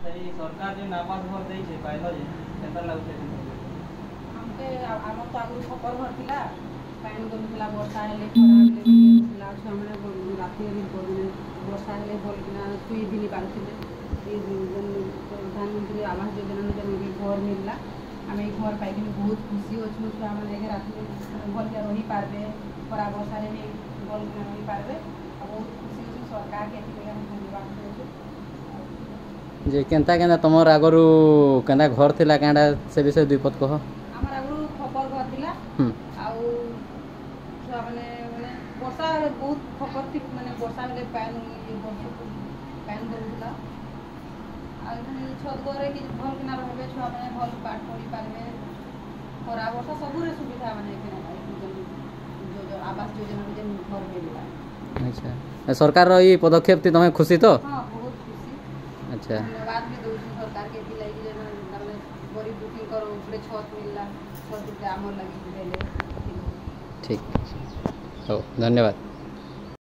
सरकार जो आवास घर देइछे पाइलो जे केतना लागुछे हमके आम तो आगु खपर घर थिला पानी दउला वर्षा हेले खरा हेले थिला छ हमरे राति दिन पदिने वर्षा हेले भल किना सुई दिली पारथिले ए प्रधानमंत्री आवास योजना में जन घर मिलला आम घर पाई बहुत खुशी अच्छु छुआ मैंने राति भल के रही पारबे खरा वर्षा भी भल के रही पारबे बहुत खुशी अच्छे सरकार के धन्यवाद जे केनता केनता तुमर आगरु केनता घर थिला कांडा से विषय दुई पद कह हमर आगरु खपर घर थिला आउ छुआ माने माने वर्षा बहुत खपर थी माने वर्षा हेले पानी पानी दउला आ छत घरे कि भल किना रहबे छुआ माने भल पाठ पढ़ी पारबे खरा वर्षा सबुरे सुविधा माने किना जो आवास योजना में जन घर मिलला। अच्छा सरकार रो ई पदक्षेप थी तमे खुशी तो हां बहुत खुशी। अच्छा धन्यवाद भी दउ सरकार के दिलाई जे माने गरीब बुकिंग करो ऊपर छत मिलला छत के आमर लगी देले। ठीक हो धन्यवाद।